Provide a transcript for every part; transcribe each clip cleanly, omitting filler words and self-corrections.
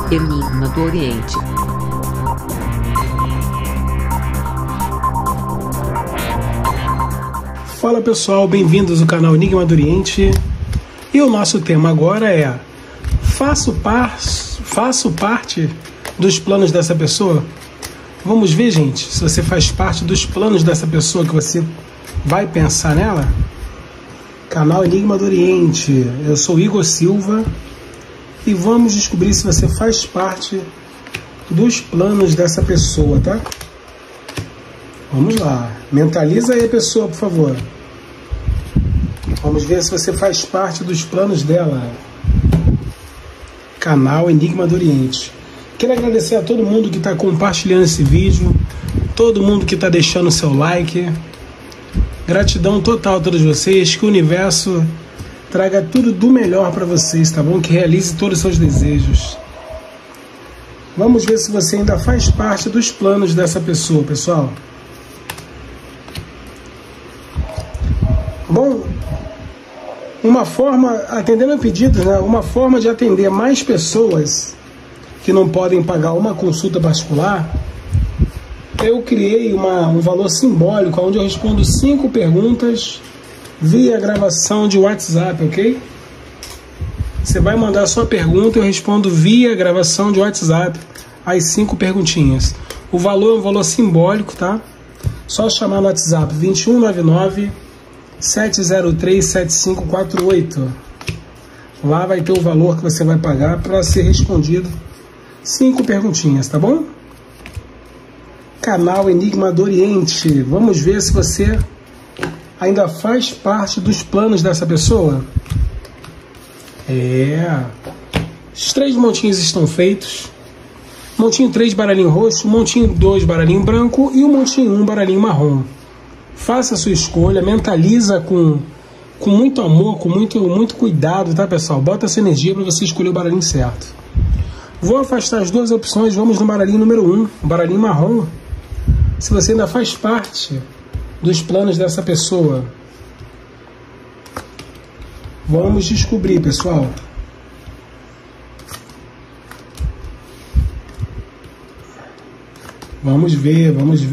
Enigma do Oriente. Fala pessoal, bem-vindos ao canal Enigma do Oriente. E o nosso tema agora é: faço parte dos planos dessa pessoa? Vamos ver, gente, se você faz parte dos planos dessa pessoa, que você vai pensar nela. Canal Enigma do Oriente, eu sou Igor Silva e vamos descobrir se você faz parte dos planos dessa pessoa, tá? Vamos lá, mentaliza aí a pessoa, por favor. Vamos ver se você faz parte dos planos dela. Canal Enigma do Oriente. Quero agradecer a todo mundo que está compartilhando esse vídeo, todo mundo que está deixando o seu like. Gratidão total a todos vocês, que o universo traga tudo do melhor para vocês, tá bom? Que realize todos os seus desejos. Vamos ver se você ainda faz parte dos planos dessa pessoa, pessoal. Bom, uma forma, atendendo a pedidos, né? Uma forma de atender mais pessoas que não podem pagar uma consulta particular, eu criei um valor simbólico, onde eu respondo 5 perguntas via gravação de WhatsApp, ok? Você vai mandar a sua pergunta e eu respondo via gravação de WhatsApp as 5 perguntinhas. O valor é um valor simbólico, tá? Só chamar no WhatsApp 2199 703 7548. Lá vai ter o valor que você vai pagar para ser respondido 5 perguntinhas, tá bom? Canal Enigma do Oriente. Vamos ver se você ainda faz parte dos planos dessa pessoa. Os 3 montinhos estão feitos. Montinho 3, baralhinho roxo. Montinho 2, baralhinho branco. E o montinho 1, baralhinho marrom. Faça a sua escolha. Mentaliza com muito amor, com muito cuidado, tá, pessoal? Bota essa energia para você escolher o baralhinho certo. Vou afastar as 2 opções. Vamos no baralhinho número 1, o baralhinho marrom. Se você ainda faz parte dos planos dessa pessoa. Vamos descobrir, pessoal. Vamos ver.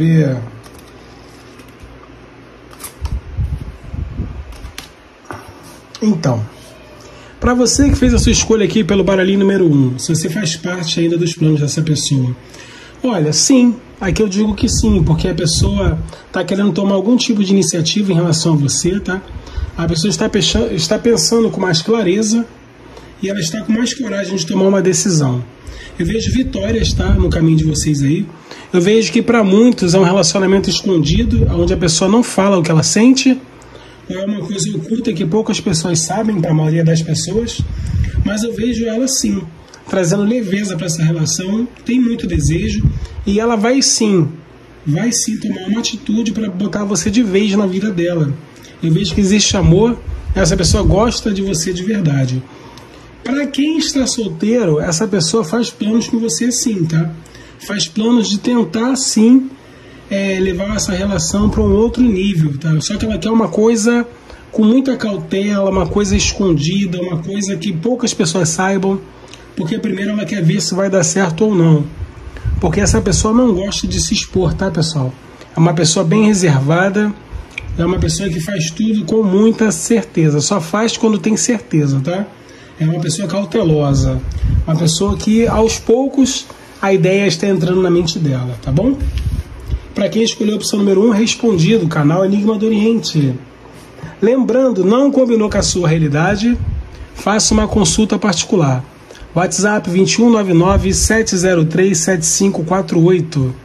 Então, para você que fez a sua escolha aqui pelo baralhinho número 1, se você faz parte ainda dos planos dessa pessoa, olha, sim, aqui eu digo que sim, porque a pessoa está querendo tomar algum tipo de iniciativa em relação a você, tá? A pessoa está pensando com mais clareza e ela está com mais coragem de tomar uma decisão. Eu vejo vitórias, tá, no caminho de vocês aí. Eu vejo que para muitos é um relacionamento escondido, onde a pessoa não fala o que ela sente, ou é uma coisa oculta que poucas pessoas sabem, para a maioria das pessoas, mas eu vejo ela sim, trazendo leveza para essa relação, tem muito desejo, e ela vai sim tomar uma atitude para botar você de vez na vida dela. Eu vejo que existe amor, essa pessoa gosta de você de verdade. Para quem está solteiro, essa pessoa faz planos com você sim, tá? Faz planos de tentar sim levar essa relação para um outro nível, tá? Só que ela quer uma coisa com muita cautela, uma coisa escondida, uma coisa que poucas pessoas saibam, porque primeiro ela quer ver se vai dar certo ou não. Porque essa pessoa não gosta de se expor, tá, pessoal? É uma pessoa bem reservada, é uma pessoa que faz tudo com muita certeza, só faz quando tem certeza, tá? É uma pessoa cautelosa, uma pessoa que aos poucos a ideia está entrando na mente dela, tá bom? Para quem escolheu a opção número 1, respondido, canal Enigma do Oriente. Lembrando, não combinou com a sua realidade, faça uma consulta particular. WhatsApp 2199 703 7548.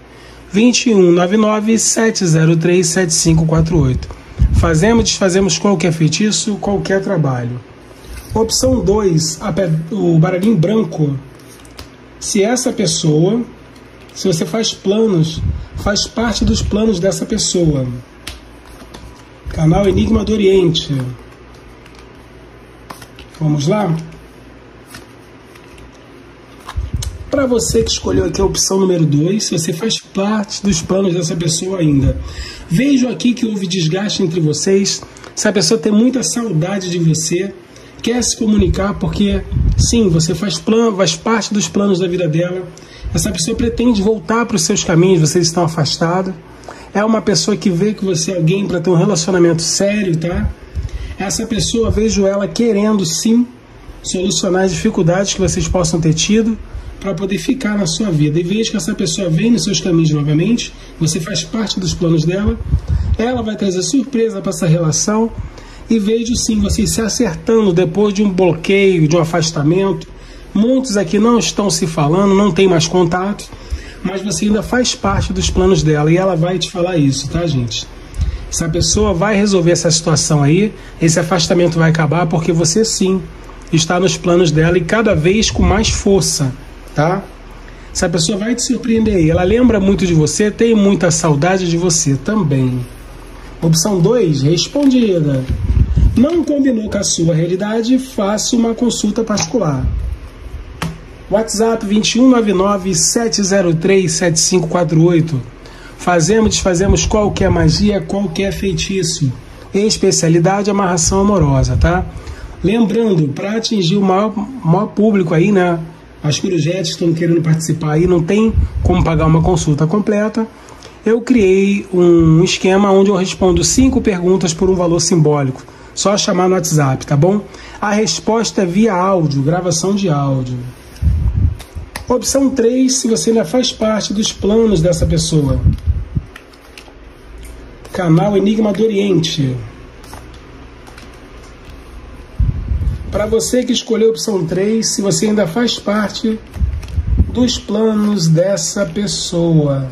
2199 703 7548. Fazemos e desfazemos qualquer feitiço, qualquer trabalho. Opção 2, o baralhinho branco. Se essa pessoa, se você faz planos, faz parte dos planos dessa pessoa. Canal Enigma do Oriente. Vamos lá? Para você que escolheu aqui a opção número 2, se você faz parte dos planos dessa pessoa ainda. Vejo aqui que houve desgaste entre vocês. Se a pessoa tem muita saudade de você, quer se comunicar porque Sim, você faz parte dos planos da vida dela. Essa pessoa pretende voltar para os seus caminhos, vocês estão afastados. É uma pessoa que vê que você é alguém para ter um relacionamento sério, tá? Essa pessoa, vejo ela querendo sim solucionar as dificuldades que vocês possam ter tido para poder ficar na sua vida. E vejo que essa pessoa vem nos seus caminhos novamente, você faz parte dos planos dela, ela vai trazer surpresa para essa relação. E vejo sim vocês se acertando depois de um bloqueio, de um afastamento. Muitos aqui não estão se falando, não tem mais contato, mas você ainda faz parte dos planos dela e ela vai te falar isso, tá, gente? Essa pessoa vai resolver essa situação aí, esse afastamento vai acabar porque você sim está nos planos dela e cada vez com mais força, tá? Essa pessoa vai te surpreender aí, ela lembra muito de você, tem muita saudade de você também. Opção 2, respondida. Não combinou com a sua realidade? Faça uma consulta particular. WhatsApp 2199-703-7548. Desfazemos qualquer magia, qualquer feitiço. Especialidade amarração amorosa, tá? Lembrando, para atingir o maior público aí, né? As corujetes estão querendo participar aí, não tem como pagar uma consulta completa. Eu criei um esquema onde eu respondo 5 perguntas por um valor simbólico. Só chamar no WhatsApp, tá bom? A resposta é via áudio, gravação de áudio. Opção 3, se você ainda faz parte dos planos dessa pessoa. Canal Enigma do Oriente. Para você que escolheu a opção 3, se você ainda faz parte dos planos dessa pessoa.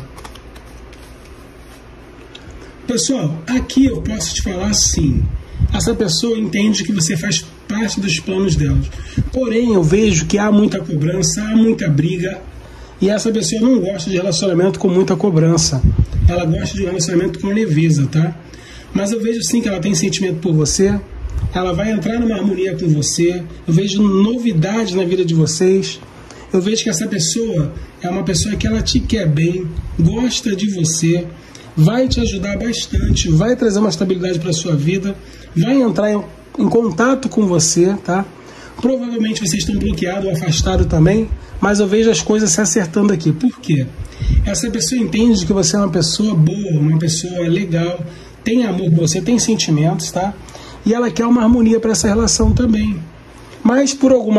Pessoal, aqui eu posso te falar assim. Essa pessoa entende que você faz parte dos planos dela. Porém, eu vejo que há muita cobrança, há muita briga. E essa pessoa não gosta de relacionamento com muita cobrança. Ela gosta de um relacionamento com leveza, tá? Mas eu vejo sim que ela tem sentimento por você. Ela vai entrar numa harmonia com você. Eu vejo novidades na vida de vocês. Eu vejo que essa pessoa é uma pessoa que ela te quer bem, gosta de você, vai te ajudar bastante, vai trazer uma estabilidade para a sua vida, vai entrar em contato com você, tá? Provavelmente vocês estão bloqueados ou afastados também, mas eu vejo as coisas se acertando aqui. Por quê? Essa pessoa entende que você é uma pessoa boa, uma pessoa legal, tem amor por você, tem sentimentos, tá? E ela quer uma harmonia para essa relação também. Mas por algum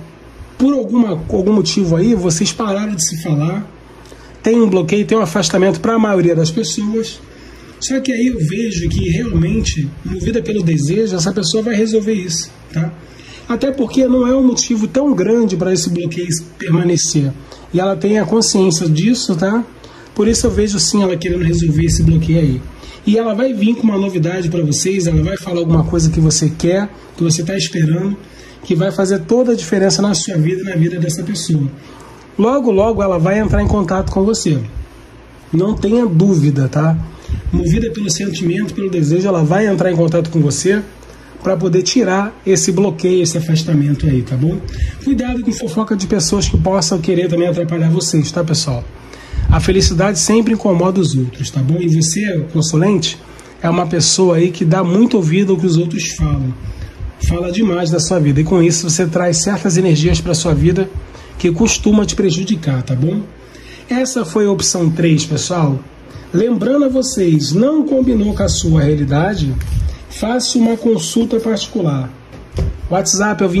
motivo aí, vocês pararam de se falar, tem um bloqueio, tem um afastamento para a maioria das pessoas. Só que aí eu vejo que realmente, movida pelo desejo, essa pessoa vai resolver isso, tá? Até porque não é um motivo tão grande para esse bloqueio permanecer. E ela tem a consciência disso, tá? Por isso eu vejo sim ela querendo resolver esse bloqueio aí. E ela vai vir com uma novidade para vocês, ela vai falar alguma coisa que você quer, que você está esperando, que vai fazer toda a diferença na sua vida e na vida dessa pessoa. Logo, logo ela vai entrar em contato com você. Não tenha dúvida, tá? Movida pelo sentimento, pelo desejo, ela vai entrar em contato com você para poder tirar esse bloqueio, esse afastamento aí, tá bom? Cuidado com fofoca de pessoas que possam querer também atrapalhar vocês, tá, pessoal? A felicidade sempre incomoda os outros, tá bom? E você, consulente, é uma pessoa aí que dá muito ouvido ao que os outros falam. Fala demais da sua vida. E com isso você traz certas energias para a sua vida que costuma te prejudicar, tá bom? Essa foi a opção 3, pessoal. Lembrando a vocês, não combinou com a sua realidade? Faça uma consulta particular. O WhatsApp é o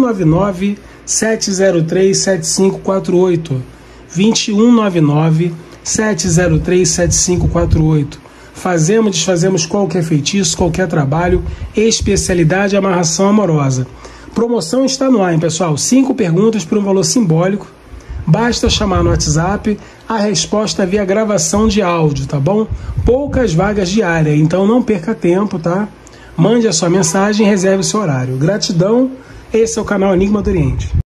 2199-703-7548. 2199-703-7548. Desfazemos qualquer feitiço, qualquer trabalho, especialidade amarração amorosa. Promoção está no ar, hein, pessoal? 5 perguntas por um valor simbólico. Basta chamar no WhatsApp, a resposta é via gravação de áudio, tá bom? Poucas vagas diárias, então não perca tempo, tá? Mande a sua mensagem e reserve o seu horário. Gratidão, esse é o canal Enigma do Oriente.